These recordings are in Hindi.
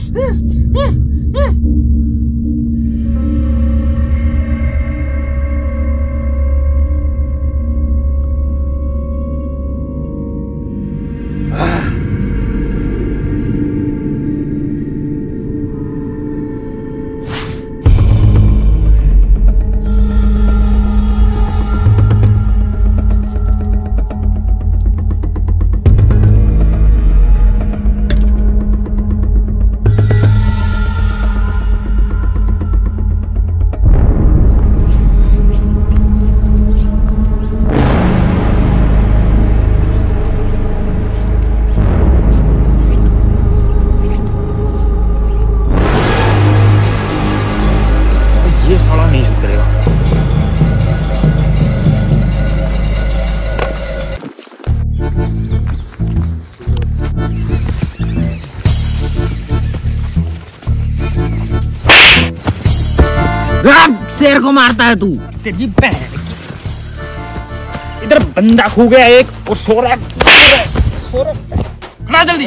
शेर को मारता है तू? तेरी बहन की। इधर बंदा खो गया एक और सो रहा है। ना जल्दी।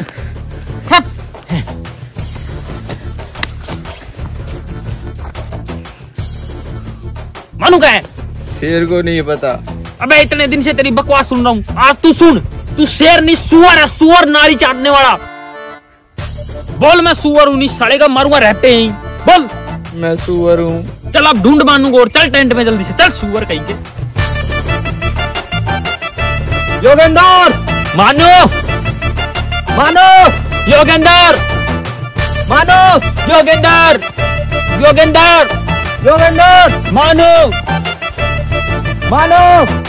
मानू क्या है? शेर को नहीं पता। अबे इतने दिन से तेरी बकवास सुन रहा हूँ, आज तू सुन। तू शेर नहीं सुअर है, सुअर नारी चाटने वाला। बोल मैं सुअर हूँ, नहीं साले का मारूंगा रहते ही। बोल मैं सुअर हूँ। चल अब ढूंढ मानू को और चल टेंट में जल्दी से चल। सुअर कहीं के। योगेंद्र मानो, मानो योगेंद्र, मानो योगेंद्र, योगेंद्र, योगेंद्र मानो, मानो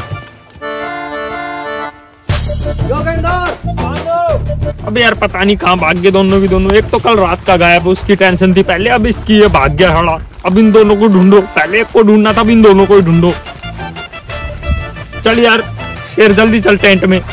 योगेंद्र मानो। अब यार पता नहीं कहाँ भाग गए दोनों की दोनों। एक तो कल रात का गायब, उसकी टेंशन थी पहले, अब इसकी ये भाग गया हड़ा। अब इन दोनों को ढूंढो, पहले एक को ढूंढना था, अब इन दोनों को ही ढूंढो। चल यार शेर जल्दी चल टेंट में।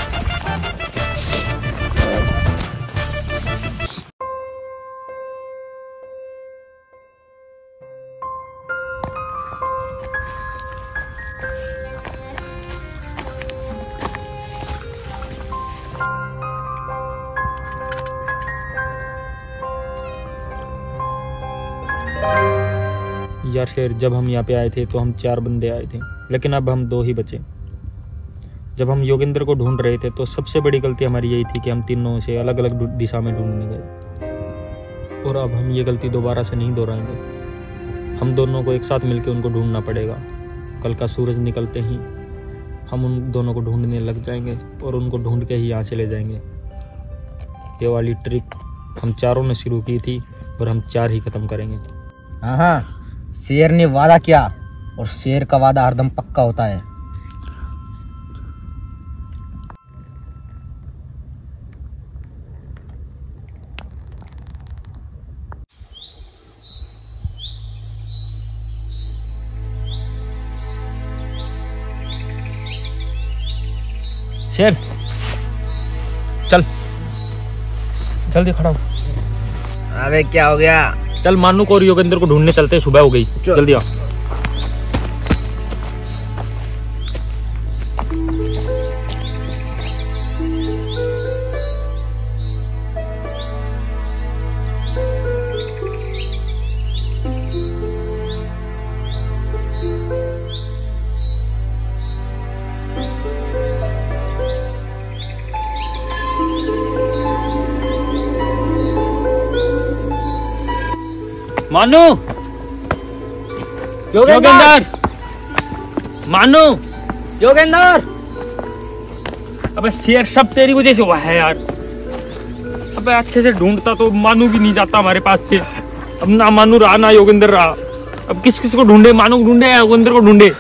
यार शेर, जब हम यहाँ पे आए थे तो हम 4 बंदे आए थे, लेकिन अब हम 2 ही बचे। जब हम योगेंद्र को ढूंढ रहे थे तो सबसे बड़ी गलती हमारी यही थी कि हम तीनों से अलग अलग दिशा में ढूंढने गए, और अब हम ये गलती दोबारा से नहीं दोहराएंगे। हम दोनों को एक साथ मिलकर उनको ढूंढना पड़ेगा। कल का सूरज निकलते ही हम उन दोनों को ढूंढने लग जाएंगे और उनको ढूंढ के ही यहाँ चले जाएंगे। ये वाली ट्रिप हम 4 ने शुरू की थी और हम 4 ही खत्म करेंगे। हाँ, शेर ने वादा किया और शेर का वादा हरदम पक्का होता है। शेर चल जल्दी खड़ा हो। अबे क्या हो गया? चल मानू को और योगेंद्र को ढूंढने चलते, सुबह हो गई। जल्दी आओ। मानू, योगेंद्र, मानू, योगेंद्र। अबे शेर सब तेरी वजह से हुआ है यार। अबे अच्छे से ढूंढता तो मानू भी नहीं जाता हमारे पास से। अब ना मानू रहा ना योगेंद्र रहा। अब किस किस को ढूंढे? मानू को ढूंढे या योगेंद्र को ढूंढे?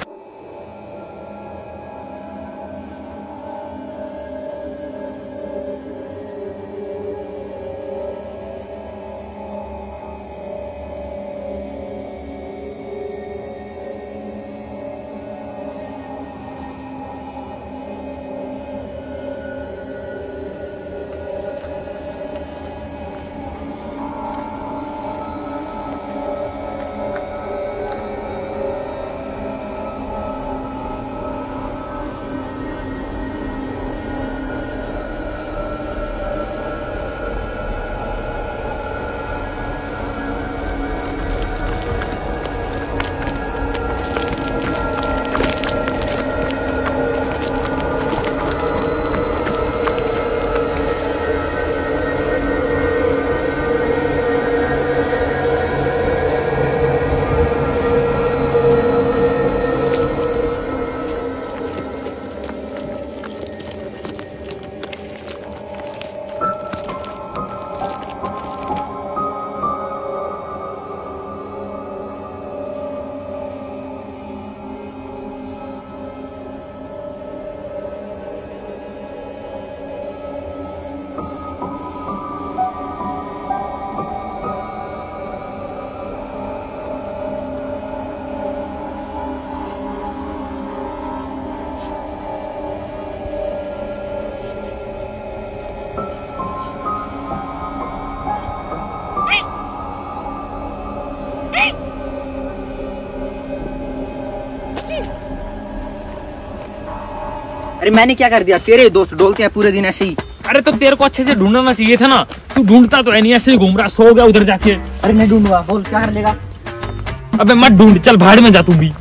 अरे मैंने क्या कर दिया? तेरे दोस्त डोलते हैं पूरे दिन ऐसे ही। अरे तो तेरे को अच्छे से ढूंढना चाहिए था ना, तू ढूंढता तो है नहीं, ऐसे ही घूम रहा, सो गया उधर जाके। अरे मैं ढूंढूंगा, बोल क्या कर लेगा? अबे मत ढूंढ, चल भाड़ में जा तू भी।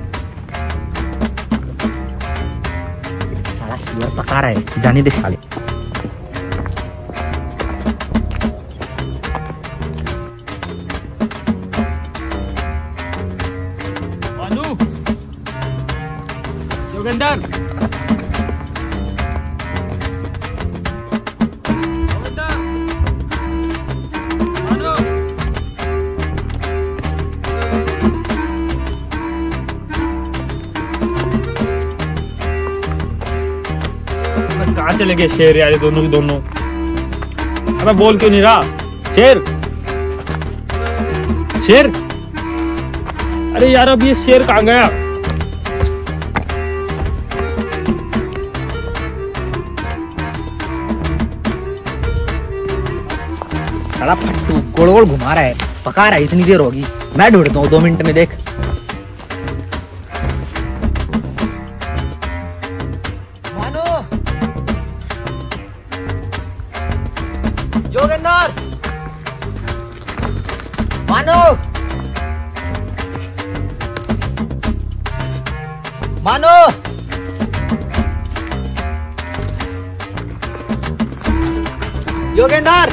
साला सुअर पका रहा है, जाने दे साले। मानू, योगेंद्र, कहाँ चले गए शेर यार, ये दोनों के दोनों? अबे बोल क्यों नहीं रहा? शेर, शेर, अरे यार अब ये शेर कहाँ गया? साला फट्टू गोल गोल घुमा रहा है, पका रहा है, इतनी देर होगी। मैं ढूंढता हूँ 2 मिनट में, देख। योगेंद्र, मानो, मानो, योगेंद्र,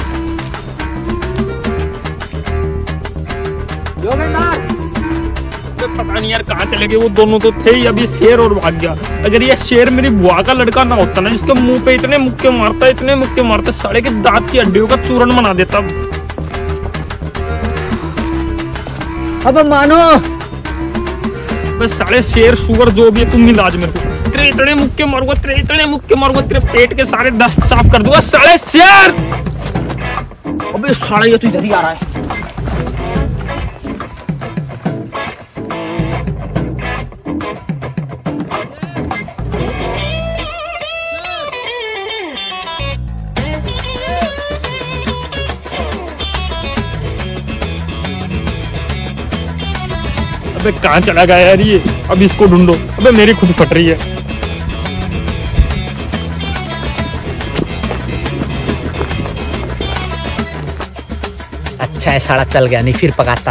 योगेंद्र। पता नहीं यार कहाँ चले गए वो दोनों, तो थे ही, अभी शेर और भाग गया। अगर ये शेर मेरी बुआ का लड़का ना होता ना, जिसके मुंह पे इतने मुक्के मारता, इतने मुक्के मारता, साले के दांत की हड्डियों का चूरन बना देता। अब मानो, बस साले शेर सुअर जो भी है, तुम मिला आज मेरे को। तेरे इतने मुक्के मारूंगा, तेरे इतने मुक्के मारूंगा, तेरे पेट के सारे दस्त साफ कर दूंगा साले शेर। अबे साला ये तो इधर ही आ रहा है। अबे कहाँ चला गया यार ये? अब इसको ढूंढो। अबे मेरी खुद फट रही है। अच्छा है साला चल गया, नहीं फिर पकाता।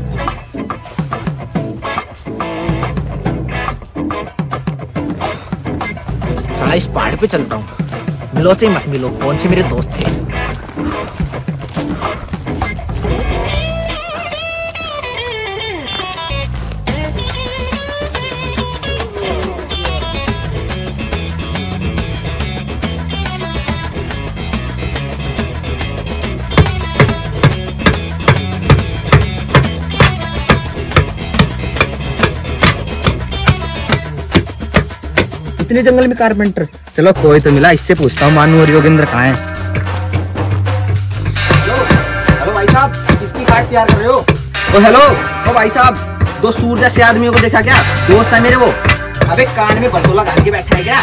साला इस पहाड़ पे चलता हूँ, मिलो से मत मिलो, कौन से मेरे दोस्त थे। इतने जंगल में कारपेंटर, चलो कोई तो मिला, इससे पूछता हूँ मानू और योगेंद्र कहाँ हैं। हेलो भाई साहब, किसकी खाट तैयार कर रहे हो? ओ हेलो, ओ भाई साहब, 2 सूर जैसे आदमियों को देखा क्या? दोस्त है मेरे वो। अबे कान में बसोला डाल के बैठा है क्या?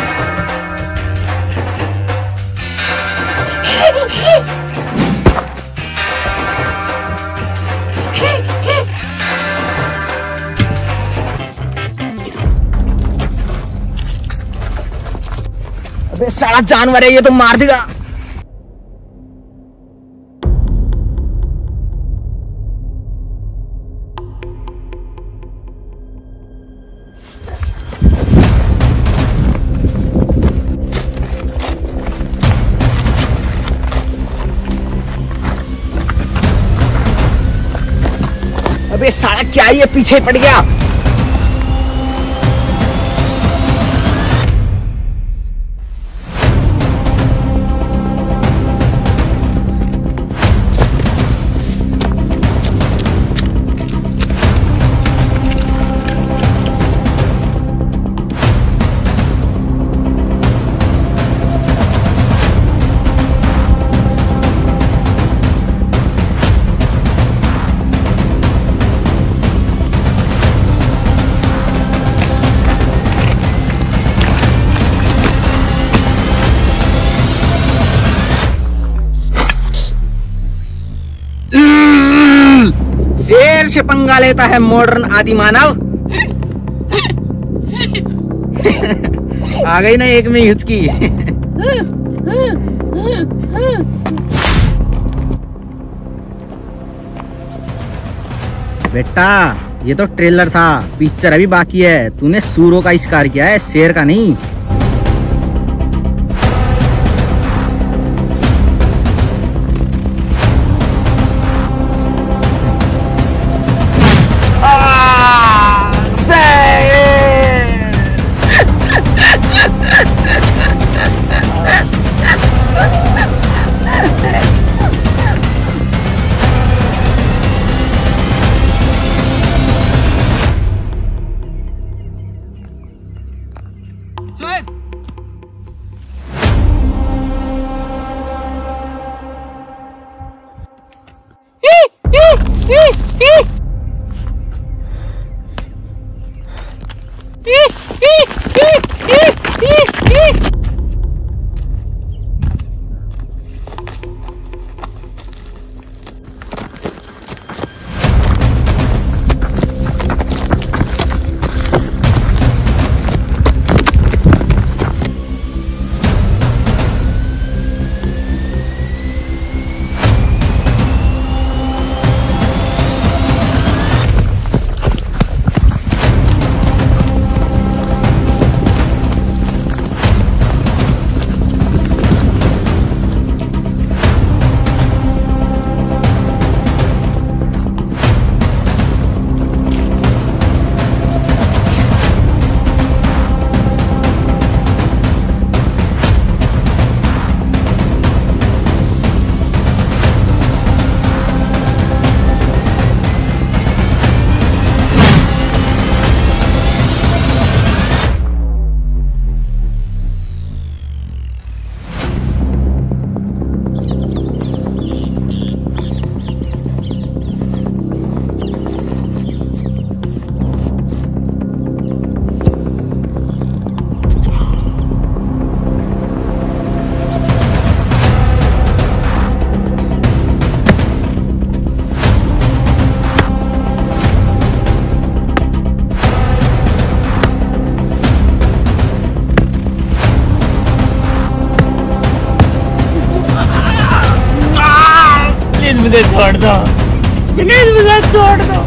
अबे साला जानवर है ये, तो मार देगा। अबे साला क्या ये पीछे पड़ गया? शेर से पंगा लेता है मॉडर्न आदि मानव। आ गई ना एक में हिचकी। बेटा ये तो ट्रेलर था, पिक्चर अभी बाकी है। तूने सूरों का शिकार किया है, शेर का नहीं। मुझे छोड़ दो, प्लीज मुझे छोड़ दो।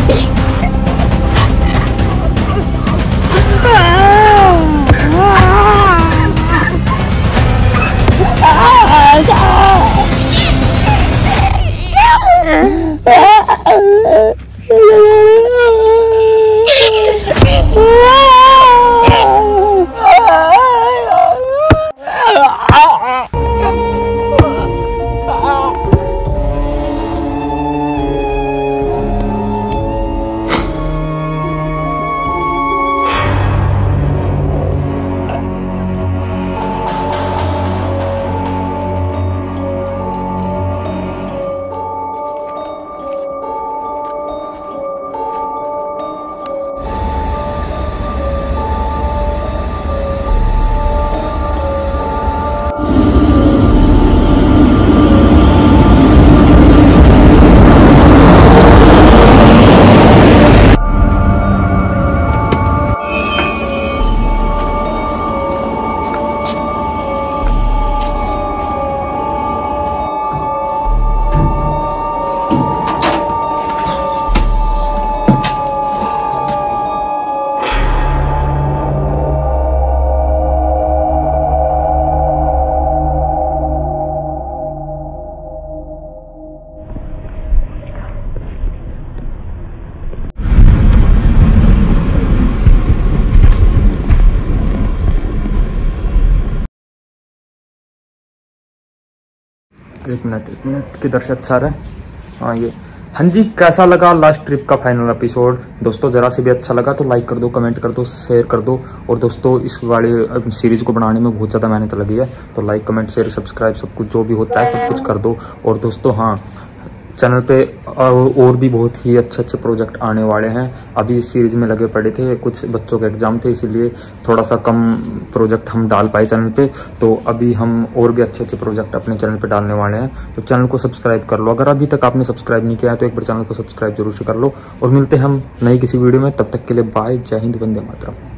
एक मिनट किधर से अच्छा रहा है। हाँ ये, हाँ जी, कैसा लगा लास्ट ट्रिप का फाइनल एपिसोड दोस्तों? जरा से भी अच्छा लगा तो लाइक कर दो, कमेंट कर दो, शेयर कर दो। और दोस्तों इस वाली सीरीज को बनाने में बहुत ज़्यादा मेहनत लगी है, तो लाइक कमेंट शेयर सब्सक्राइब सब कुछ जो भी होता है सब कुछ कर दो। और दोस्तों हाँ, चैनल पे और भी बहुत ही अच्छे प्रोजेक्ट आने वाले हैं। अभी इस सीरीज में लगे पड़े थे, कुछ बच्चों के एग्जाम थे, इसीलिए थोड़ा सा कम प्रोजेक्ट हम डाल पाए चैनल पे। तो अभी हम और भी अच्छे प्रोजेक्ट अपने चैनल पे डालने वाले हैं, तो चैनल को सब्सक्राइब कर लो। अगर अभी तक आपने सब्सक्राइब नहीं किया है तो एक बार चैनल को सब्सक्राइब जरूर से कर लो। और मिलते हैं हम नई किसी वीडियो में, तब तक के लिए बाय, जय हिंद, वंदे मातरम।